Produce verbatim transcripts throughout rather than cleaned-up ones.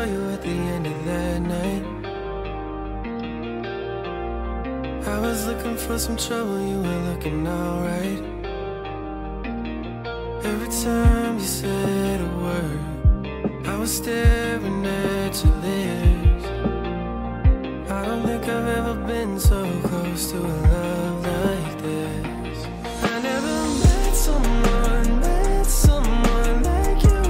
saw you at the end of that night. I was looking for some trouble, you were looking alright. Every time you said a word, I was staring at your lips. I don't think I've ever been so close to a love like this. I never met someone, met someone like you.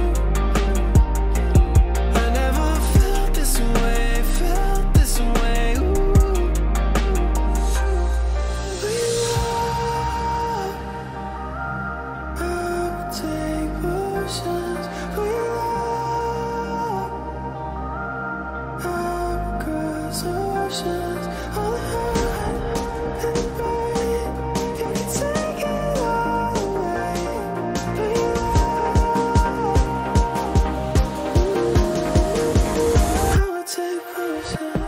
I never felt this way, felt this way. Ooh. We love, I would take potions. We love, I would cross oceans. All the hurt and the pain, you can take it all away. We love, I would take potions.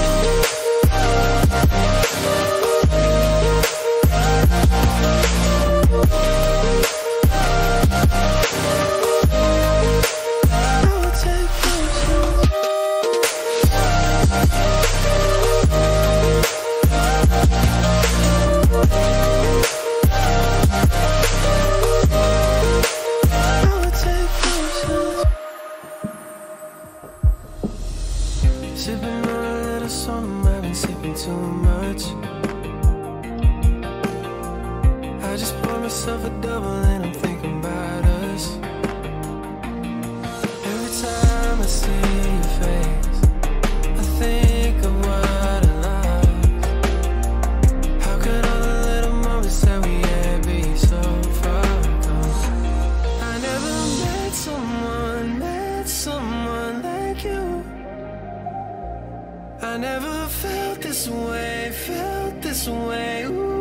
I would take potions. I would take potions. Sipping on a little something, I've been sipping too much. I just poured myself a double and I'm thinking about us. Every time I see your face, I think of what I lost. How could all the little moments that we had be so far gone? I never met someone, met someone like you. I never felt this way, felt this way. Ooh.